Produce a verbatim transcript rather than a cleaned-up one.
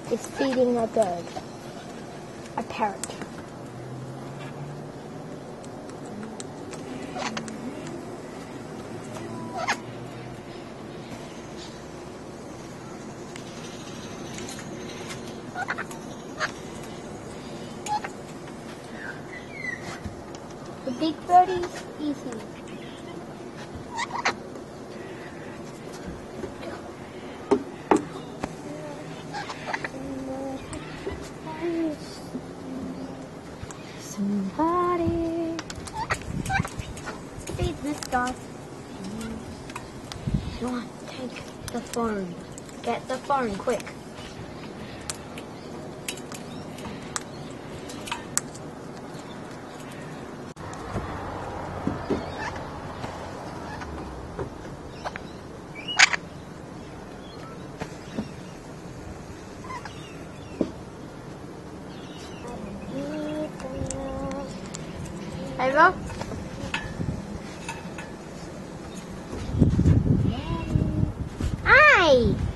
is feeding a bird, a parrot. The big birdie's easy. Somebody feed this dog. Come on, take the phone. Get the phone, quick. Over. Hi.